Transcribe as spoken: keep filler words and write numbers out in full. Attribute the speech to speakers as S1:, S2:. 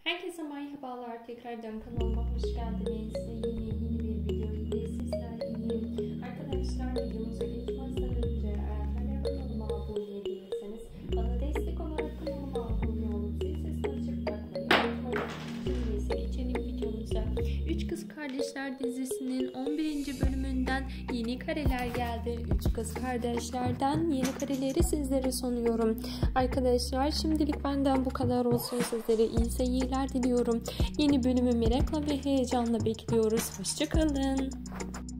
S1: Herkese merhabalar. Tekrardan kanalıma hoş geldiniz. Yine yeni bir video ile sizlerleyim. Arkadaşlar, videomuza geçmezden önce eğer hala kanalıma abone değilseniz bana destek olarak kanalıma abone olup zil sesini açık bırakmayı unutmayın. Şimdi ise geçelim videomuza. Üç Kız Kardeşler dizisinin on birinci bölümünden yeni kareler geldi. Üç Kız Kardeşler'den yeni kareleri sizlere sunuyorum. Arkadaşlar, şimdilik benden bu kadar olsun. Sizlere iyi seyirler diliyorum. Yeni bölümü merakla ve heyecanla bekliyoruz. Hoşça kalın.